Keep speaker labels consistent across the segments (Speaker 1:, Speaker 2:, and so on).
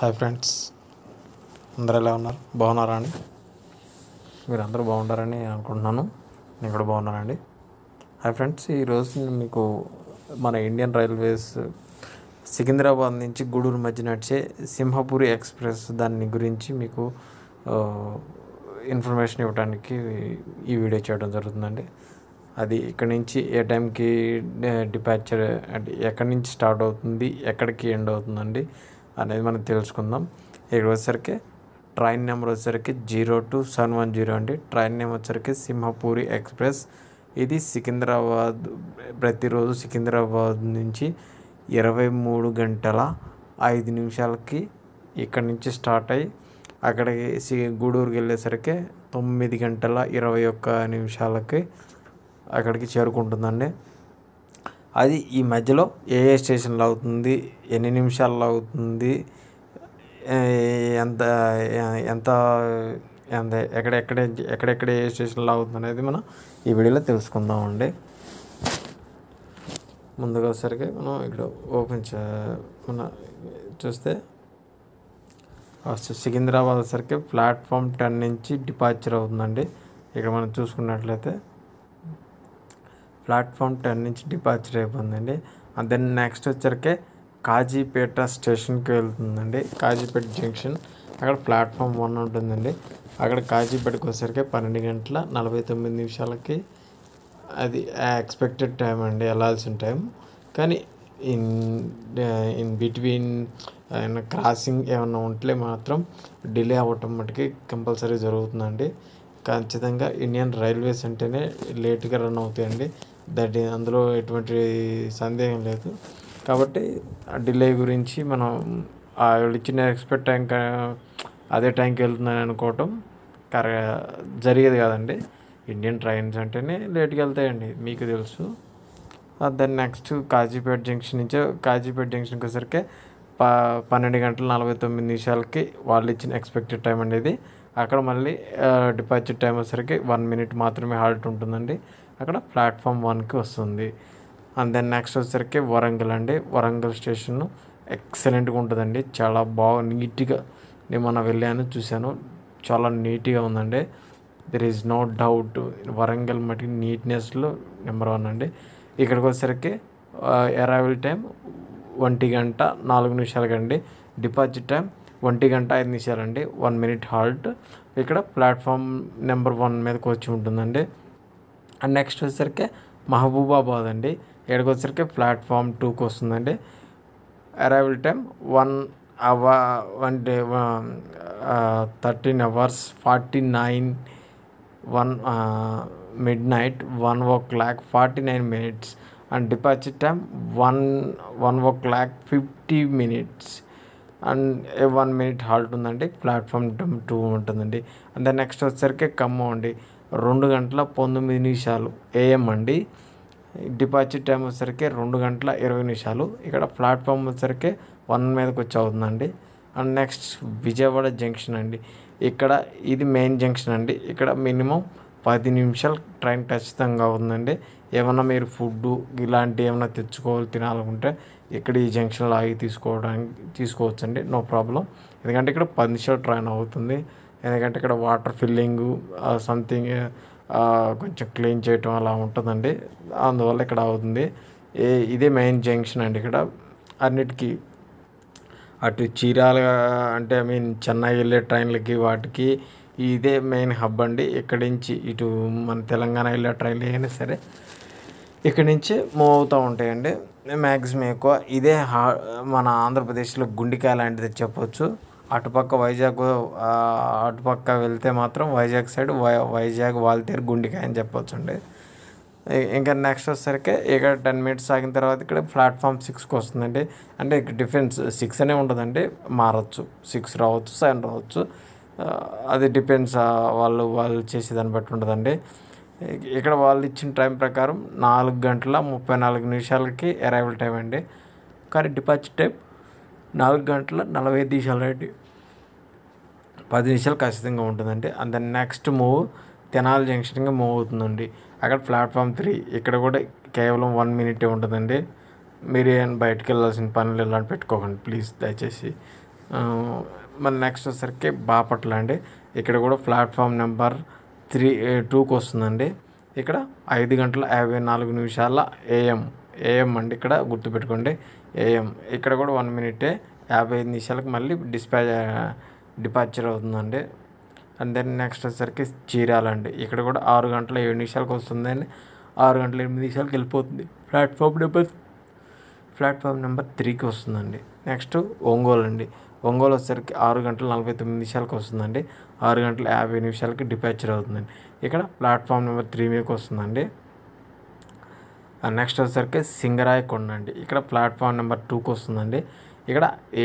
Speaker 1: Hi friends, అందరూ ఎలా ఉన్నారు? బాగున్నారా అండి? మీరు అందరూ బాగుంటారని అనుకుంటున్నాను. నేను కూడా బాగున్నానండి. హాయ్ ఫ్రెండ్స్, ఈరోజు నేను మీకు మన ఇండియన్ రైల్వేస్ సికింద్రాబాద్ నుంచి గూడూరు మధ్య నడిచే సింహపురి ఎక్స్ప్రెస్ దాని గురించి మీకు ఇన్ఫర్మేషన్ ఇవ్వడానికి ఈ వీడియో చేయడం జరుగుతుందండి. అది ఇక్కడ నుంచి ఏ టైంకి డిపార్చర్ అంటే ఎక్కడి నుంచి స్టార్ట్ అవుతుంది, ఎక్కడికి ఎండ్ అవుతుందండి అనేది మనం తెలుసుకుందాం. ఇక్కడ వచ్చేసరికి ట్రైన్ నెంబర్ వచ్చేసరికి 02710 అండి. ట్రైన్ నెంబర్ వచ్చేసరికి సింహపురి ఎక్స్ప్రెస్. ఇది సికింద్రాబాద్, ప్రతిరోజు సికింద్రాబాద్ నుంచి 23 గంటల 5 నిమిషాలకి ఇక్కడ నుంచి స్టార్ట్ అయ్యి అక్కడికి గూడూరుకి వెళ్ళేసరికి 9 గంటల 21 నిమిషాలకి అక్కడికి చేరుకుంటుందండి. అది ఈ మధ్యలో ఏ స్టేషన్లో అవుతుంది, ఎన్ని నిమిషాల్లో అవుతుంది, ఎంత ఎంత ఎంత ఎక్కడెక్కడ ఏ స్టేషన్లో అవుతుంది అనేది మనం ఈ వీడియోలో తెలుసుకుందామండి. ముందుగా వచ్చేసరికి మనం ఇక్కడ మన చూస్తే సికింద్రాబాద్ వచ్చేసరికి ప్లాట్ఫామ్ 10 నుంచి డిపార్చర్ అవుతుందండి. ఇక్కడ మనం చూసుకున్నట్లయితే ప్లాట్ఫామ్ 10 నుంచి డిపార్చర్ అయిపోతుందండి. దెన్ నెక్స్ట్ వచ్చరికి కాజీపేట స్టేషన్కి వెళ్తుందండి. కాజీపేట జంక్షన్ అక్కడ ప్లాట్ఫామ్ 1 ఉంటుందండి. అక్కడ కాజీపేటకి వచ్చేసరికి 12 గంటల 49 నిమిషాలకి అది ఎక్స్పెక్టెడ్ టైం అండి, వెళ్ళాల్సిన టైం. కానీ ఇన్ బిట్వీన్ క్రాసింగ్ ఏమన్నా ఉంటే మాత్రం డిలే అవ్వటం మటుకి కంపల్సరీ జరుగుతుందండి. ఖచ్చితంగా ఇండియన్ రైల్వేస్ అంటేనే లేట్గా రన్ అవుతాయండి. అందులో ఎటువంటి సందేహం లేదు. కాబట్టి ఆ డిలే గురించి మనం ఇచ్చిన ఎక్స్పెక్ట్ టైం అదే టైంకి వెళ్తుందని అనుకోవటం జరిగేది కాదండి. ఇండియన్ ట్రైన్స్ అంటేనే లేట్గా వెళ్తాయండి, మీకు తెలుసు. దాని నెక్స్ట్ కాజీపేట జంక్షన్ నుంచి కాజీపేట జంక్షన్కి వచ్చేసరికి 12 గంటల 49 నిమిషాలకి వాళ్ళు ఇచ్చిన ఎక్స్పెక్టెడ్ టైం అనేది. అక్కడ మళ్ళీ డిపార్చర్ టైం వచ్చేసరికి 1 మినిట్ మాత్రమే హాల్ట్ ఉంటుందండి. అక్కడ ప్లాట్ఫామ్ 1కి వస్తుంది. దెన్ నెక్స్ట్ వచ్చేసరికి వరంగల్ అండి. వరంగల్ స్టేషన్ ఎక్సలెంట్గా ఉంటుందండి. చాలా బాగా నీట్గా నేను మొన్న వెళ్ళాను, చూశాను. చాలా నీట్గా ఉందండి. There is no doubt Warangal మటుకు నీట్నెస్లో నెంబర్ 1 అండి. ఇక్కడికి వచ్చేసరికి అరైవల్ టైం 1 గంట 4 నిమిషాలకి అండి. డిపార్చర్ టైం 1 గంట 5 నిమిషాలు అండి. 1 మినిట్ హాల్ట్ ఇక్కడ ప్లాట్ఫామ్ నెంబర్ 1 మీదకి వచ్చి ఉంటుందండి. అండ్ నెక్స్ట్ వచ్చేసరికి మహబూబాబాద్ అండి. ఇక్కడికి వచ్చేసరికి ప్లాట్ఫామ్ 2కి వస్తుందండి. Arrival time 13 hours 49 midnight 1:49 and departure time 1:50 and 1 minute halt ఉందండి. ప్లాట్ఫామ్ 2 ఉంటుందండి. అండ్ నెక్స్ట్ వచ్చేసరికి ఖమ్మం అండి. 2:19 AM అండి. డిపార్చర్ టైం వచ్చేసరికి 2:20. ఇక్కడ ప్లాట్ఫామ్ వచ్చేసరికి 1 మీదకి వచ్చి అవుతుందండి. అండ్ నెక్స్ట్ విజయవాడ జంక్షన్ అండి. ఇక్కడ ఇది మెయిన్ జంక్షన్ అండి. ఇక్కడ మినిమం 10 నిమిషాలు ట్రైన్ ఖచ్చితంగా అవుతుందండి. ఏమన్నా మీరు ఫుడ్ ఇలాంటివి ఏమైనా తినాలనుకుంటే ఇక్కడ ఈ జంక్షన్లో ఆగి తీసుకోవచ్చండి, నో ప్రాబ్లం. ఎందుకంటే ఇక్కడ 10 నిమిషాలు ట్రైన్ అవుతుంది. ఎందుకంటే ఇక్కడ వాటర్ ఫిల్లింగ్ సంథింగ్ కొంచెం క్లీన్ చేయటం అలా ఉంటుందండి. అందువల్ల ఇక్కడ అవుతుంది. ఇదే మెయిన్ జంక్షన్ అండి. ఇక్కడ అన్నిటికీ అటు చీరాల అంటే చెన్నై వెళ్ళే ట్రైన్లకి వాటికి ఇదే మెయిన్ హబ్ అండి. ఇక్కడి నుంచి ఇటు మన తెలంగాణ వెళ్ళే ట్రైన్లు అయినా సరే ఇక్కడి నుంచి మూవ్ అవుతూ ఉంటాయండి. మ్యాక్సిమం ఎక్కువ ఇదే మన ఆంధ్రప్రదేశ్లో గుండికాయ లాంటిది చెప్పొచ్చు. అటుపక్క వైజాగ్, అటుపక్క వెళ్తే మాత్రం వైజాగ్ సైడ్ వైజాగ్ వాల్తేరు గుండికాయ అని చెప్పొచ్చు అండి. ఇంకా నెక్స్ట్ వచ్చేసరికి ఇక్కడ 10 మినిట్స్ ఆగిన తర్వాత ఇక్కడ ప్లాట్ఫామ్ 6కి వస్తుందండి. అంటే డిఫరెన్స్ 6 అనే ఉంటుందండి, మారచ్చు. 6 రావచ్చు, 7 రావచ్చు. అది డిపెండ్స్ వాళ్ళు చేసేదాన్ని బట్టి ఉంటుందండి. ఇక్కడ వాళ్ళు ఇచ్చిన టైం ప్రకారం 4:34 అరైవల్ టైం అండి. కానీ డిపార్చర్ టైం 4:45 అండి. 10 నిమిషాలు ఖచ్చితంగా ఉంటుందండి. And then next move Tenali జంక్షన్గా మూవ్ అవుతుందండి. అక్కడ ప్లాట్ఫామ్ 3 ఇక్కడ కూడా కేవలం 1 మినిటే ఉంటుందండి. మీరు ఏమైనా బయటకు వెళ్ళాల్సిన పనులు ఇలాంటి పెట్టుకోకండి ప్లీజ్, దయచేసి. మన నెక్స్ట్ వచ్చేసరికి బాపట్ల అండి. ఇక్కడ కూడా ప్లాట్ఫామ్ నెంబర్ 2కి వస్తుందండి. ఇక్కడ 5:54 AM అండి. ఇక్కడ గుర్తుపెట్టుకోండి AM. ఇక్కడ కూడా 1 మినిటే 55 నిమిషాలకు మళ్ళీ డిపార్చర్ అవుతుందండి. అండ్ దెన్ నెక్స్ట్ వచ్చేసరికి చీరాల అండి. ఇక్కడ కూడా 6:07 వస్తుందండి. 6:08 వెళ్ళిపోతుంది. ప్లాట్ఫామ్ నెంబర్ 3కి వస్తుందండి. నెక్స్ట్ ఒంగోలు అండి. ఒంగోలు వచ్చేసరికి 6:49 వస్తుందండి. 6:50 డిపార్చర్ అవుతుందండి. ఇక్కడ ప్లాట్ఫామ్ నెంబర్ 3 మీదకి వస్తుందండి. నెక్స్ట్ వచ్చేసరికి సింగరాయకొండ అండి. ఇక్కడ ప్లాట్ఫామ్ నెంబర్ 2కి వస్తుందండి. ఇక్కడ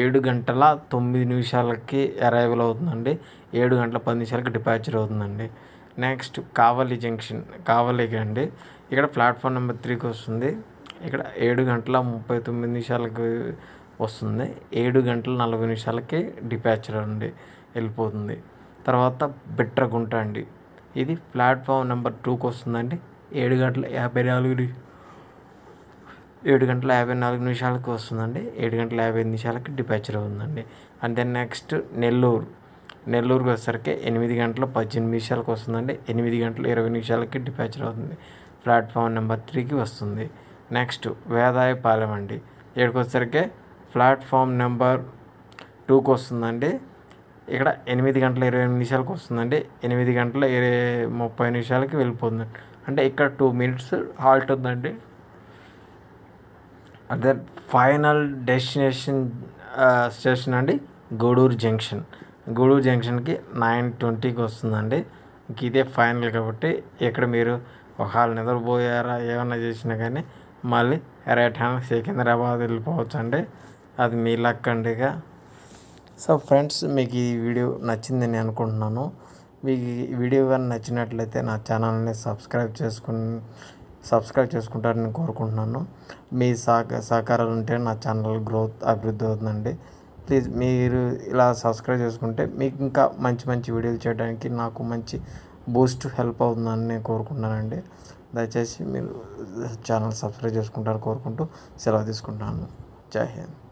Speaker 1: 7:09 అరైవల్ అవుతుందండి. 7:10 డిపార్చర్ అవుతుందండి. నెక్స్ట్ కావలి జంక్షన్ అండి. ఇక్కడ ప్లాట్ఫామ్ నెంబర్ 3కి వస్తుంది. ఇక్కడ 7:39 వస్తుంది. 7:40 డిపార్చర్ అండి వెళ్ళిపోతుంది. తర్వాత బిట్రగుంట అండి. ఇది ప్లాట్ఫామ్ నెంబర్ 2కి వస్తుందండి. 7:54 వస్తుందండి. 7:55 డిపార్చర్ అవుతుందండి. అండ్ దెన్ నెక్స్ట్ నెల్లూరుకి వచ్చేసరికి 8:18 వస్తుందండి. 8:20 డిపార్చర్ అవుతుంది. ప్లాట్ఫామ్ నెంబర్ 3కి వస్తుంది. నెక్స్ట్ వేదాయపాలెం అండి. ఇక్కడికి వచ్చేసరికి ప్లాట్ఫామ్ నెంబర్ 2కి వస్తుందండి. ఇక్కడ 8:20 వస్తుందండి. 8:30 వెళ్ళిపోతుంది. అంటే ఇక్కడ 2 మినిట్స్ హాల్ట్ ఉందండి. అదే ఫైనల్ డెస్టినేషన్ స్టేషన్ అండి గూడూరు జంక్షన్కి 9:20 వస్తుందండి. ఇంక ఇదే ఫైనల్ కాబట్టి ఇక్కడ మీరు ఒకవేళ నిద్రపోయారా ఏమన్నా చేసినా కానీ మళ్ళీ రైట్ హ్యాండ్ సికింద్రాబాద్ వెళ్ళిపోవచ్చు అండి. అది మీ లక్ అండి. ఇక సో ఫ్రెండ్స్, మీకు ఈ వీడియో నచ్చిందని అనుకుంటున్నాను. మీకు ఈ వీడియో కానీ నచ్చినట్లయితే నా ఛానల్ని సబ్స్క్రైబ్ చేసుకుంటారని కోరుకుంటున్నాను. మీ సహకారాలు ఉంటే నా ఛానల్ అభివృద్ధి అవుతుందండి. ప్లీజ్ మీరు ఇలా సబ్స్క్రైబ్ చేసుకుంటే మీకు ఇంకా మంచి వీడియోలు చేయడానికి నాకు మంచి హెల్ప్ అవుతుందని నేను కోరుకుంటున్నానండి. దయచేసి మీరు ఛానల్ సబ్స్క్రైబ్ చేసుకుంటారని కోరుకుంటూ సెలవు తీసుకుంటాను. జై హింద్.